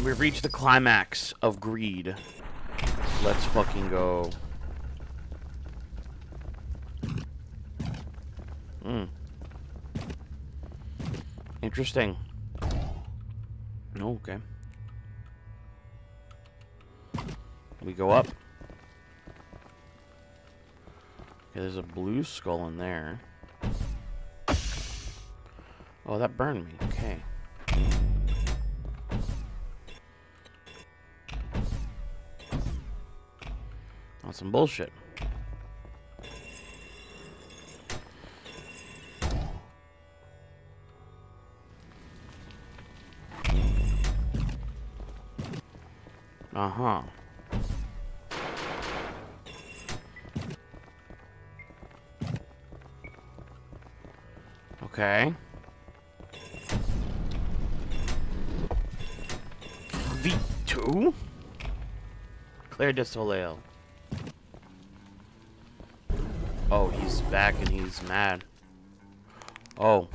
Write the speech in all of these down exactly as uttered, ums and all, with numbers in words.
We've reached the climax of greed. Let's fucking go. Hmm. Interesting. Oh, okay. We go up. Okay, there's a blue skull in there. Oh, that burned me. Okay. That's some bullshit. Uh-huh. Okay. V two? Clair de Soleil. Oh, he's back and he's mad. Oh.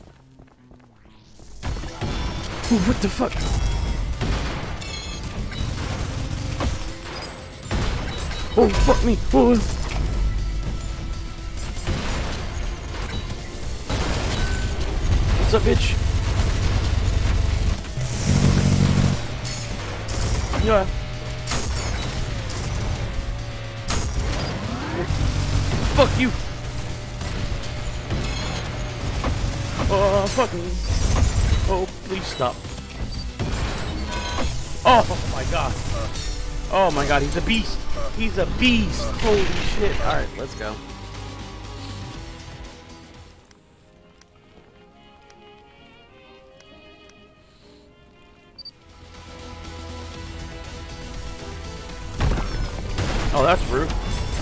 Ooh, what the fuck? Oh, fuck me. Oh. What's up, bitch? Yeah. Fuck you. Oh, fuck me. Oh, please stop. Oh, my God. Oh, my God. He's a beast. He's a beast. Holy shit. All right, let's go. Oh, that's rude.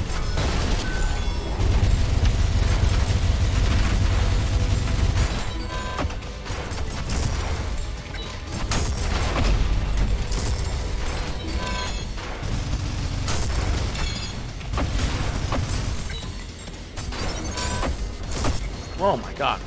Oh my God.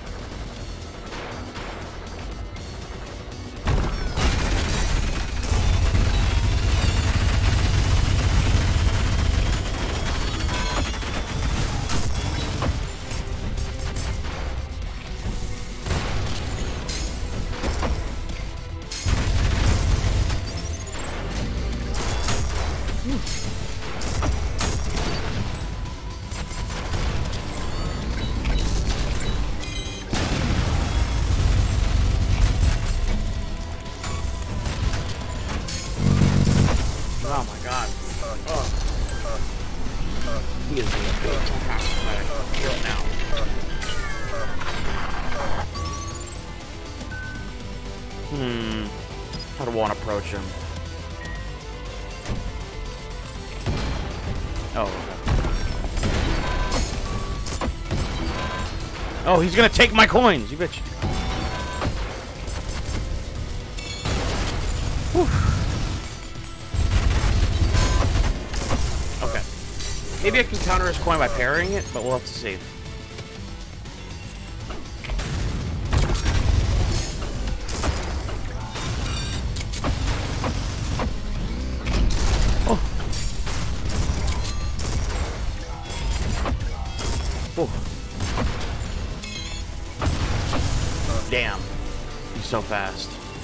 Oh my God. Oh. He is being a big attack. I feel it now. Hmm. How do I want to approach him? Oh, okay. Oh, he's gonna take my coins, you bitch. Whew. Okay. Maybe I can counter his coin by parrying it, but we'll have to see. Oh. Oh. Damn. He's so fast.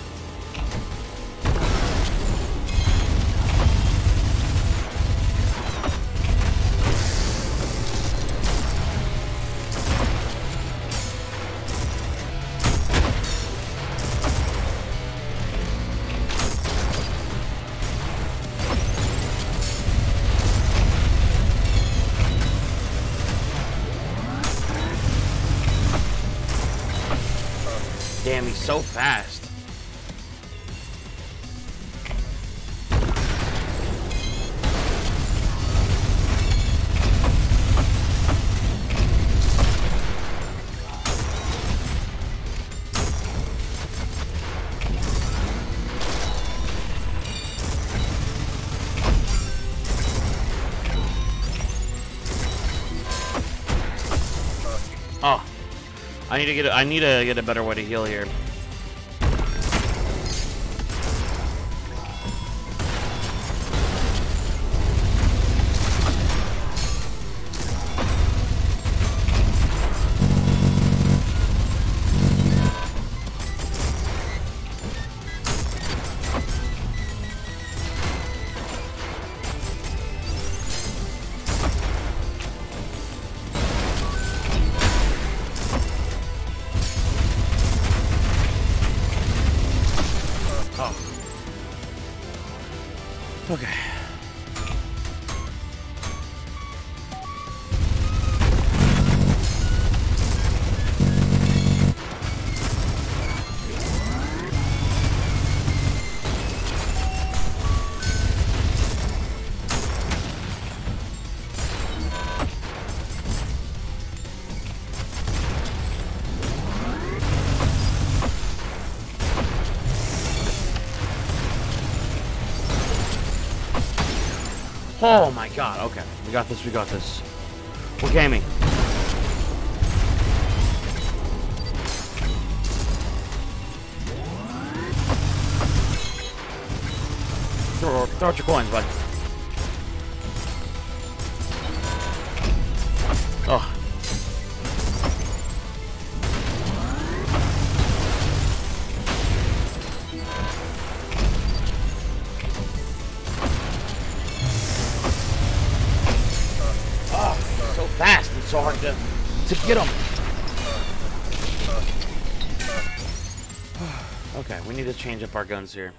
Damn, he's so fast. Oh, I need to get. A, I need to get a better way to heal here. Oh. Okay. Oh my god, okay. We got this, we got this. We're gaming. Throw, throw out your coins, bud. Oh. Fast and so hard to, to get them. Okay, we need to change up our guns here.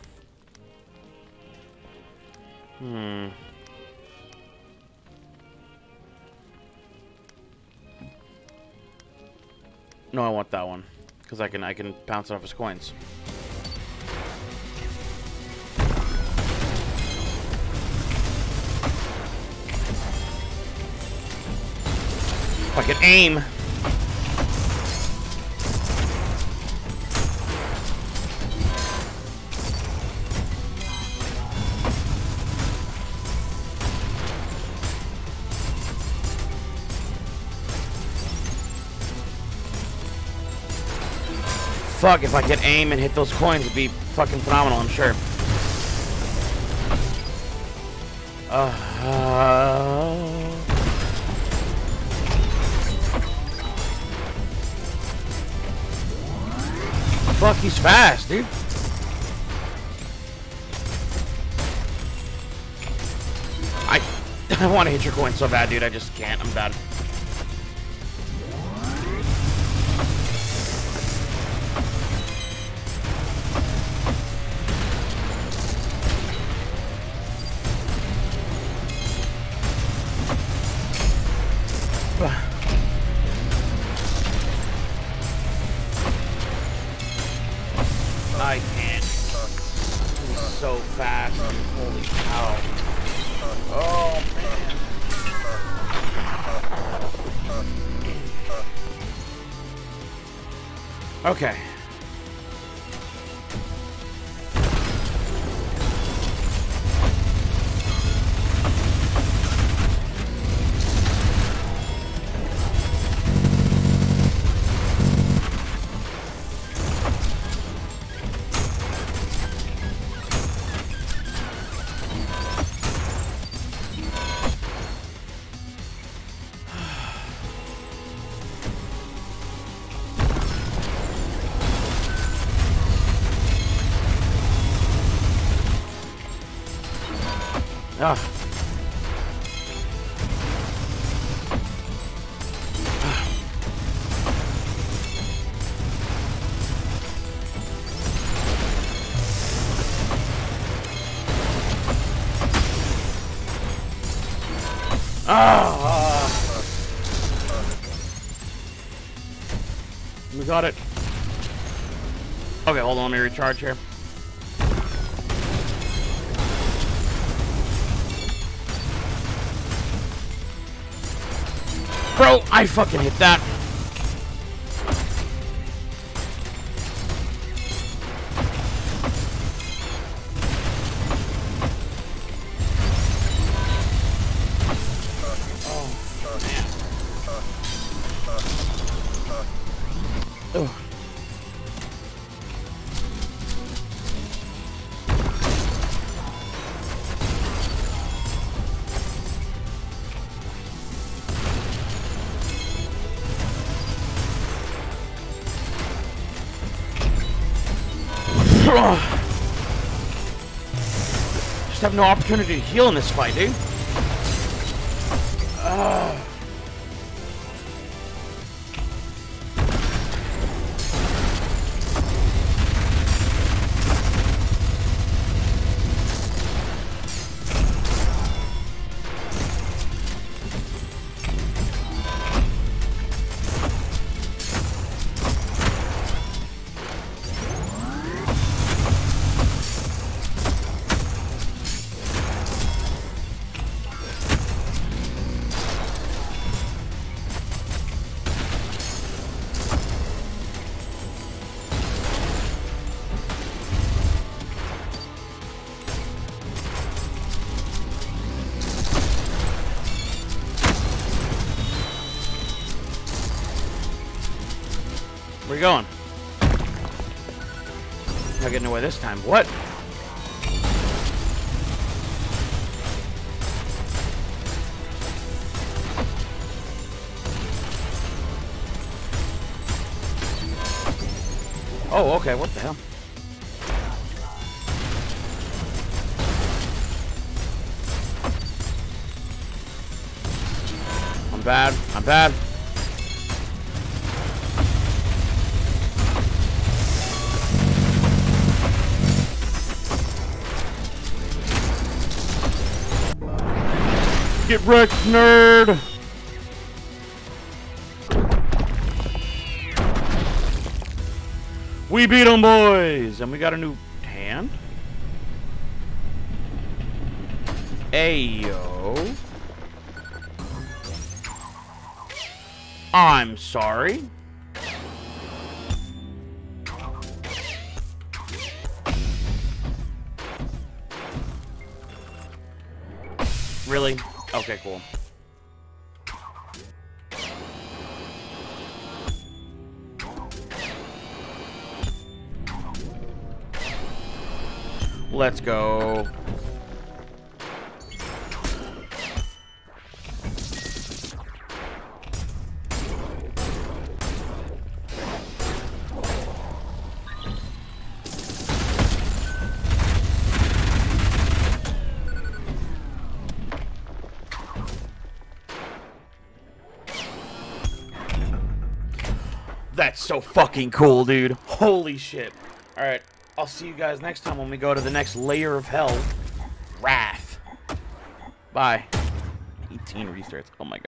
Hmm. No, I want that one because I can I can bounce off his coins. If I could aim. Fuck, if I could aim and hit those coins, it'd be fucking phenomenal, I'm sure. Uh... Fuck, he's fast, dude. I I want to hit your coin so bad, dude. I just can't. I'm bad. I can't. He's so fast. Holy cow. Oh, man. Okay. Ah. Ah. We got it. Okay, hold on, let me recharge here. Bro, I fucking hit that. Oh, man. Ugh. Just have no opportunity to heal in this fight, dude. Uh. you going? Not getting away this time. What? Oh, okay. What the hell? I'm bad. I'm bad. Get wrecked, nerd! We beat them, boys! And we got a new hand? Ayo. I'm sorry. Really? Okay, cool. Let's go. That's so fucking cool, dude. Holy shit. Alright, I'll see you guys next time when we go to the next layer of hell. Wrath. Bye. eighteen restarts. Oh my god.